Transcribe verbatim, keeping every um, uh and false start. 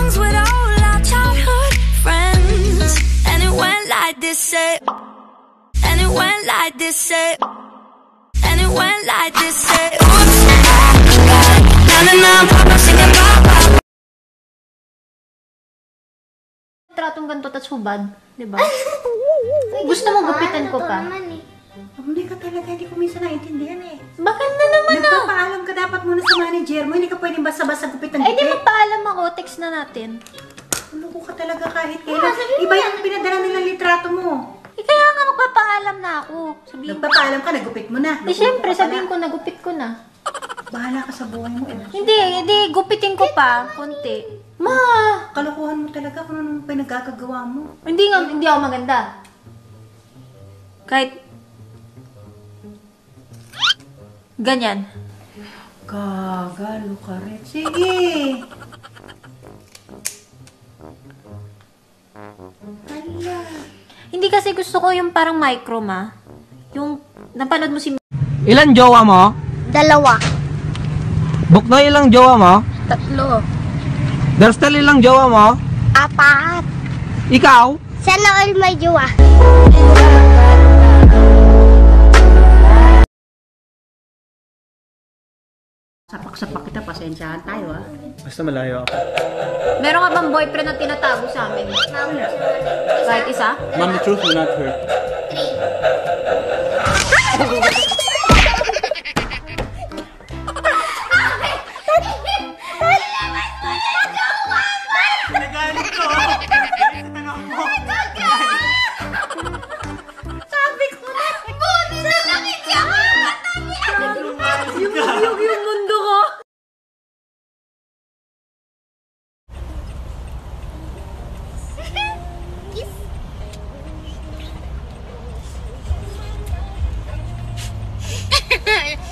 songs with all our childhood friends. And it went like this, say. And it went like this, say. And it went like this, say. Oops, na na na, papa singing papa. Tratong ganito tas hubad, di ba? Gusto mo gupitan ko pa? Hindi ka talaga, hindi ko minsan naintindihan eh. Bakit na naman ah? Nagpapaalam ka dapat muna sa manager mo, hindi ka pwedeng basta-basta gupitan Ay, di gupit. magpaalam ako, text na natin. Loko ka talaga kahit kailan. Iba yung pinadala nilang litrato mo. Eh, kaya nga magpapaalam na ako. Sabihin ko. Nagpapaalam ka, nagupit mo na. Eh, syempre, sabihin ko, nagupit ko na. Bahala ka sa buhay mo. Eh. Hindi, hindi, gupitin ko pa, konti. Ma! Kalokohan mo talaga kung anong pinagkakagawa mo. Hindi nga, hindi ako maganda. Kahit, ganyan. Gagalo ka rin. Sige. Hala. Hindi kasi gusto ko yung parang micro, ma. Yung, napanood mo si... Ilan jowa mo? Dalawa. Buknoy ilang jowa mo? Tatlo. Darstel ilang jowa mo? Apat. Ikaw? Sana all may jowa. Sapak-sapak kita, pasensyahan tayo ah. Basta malayo ako. Meron ka bang boyfriend na tinatago sa amin? Kahit isa? Mom, the truth will not hurt. Nagalit ko! Sabi ko na! Buti na langit ka! Yung, yung, yung mundo ko. Kiss.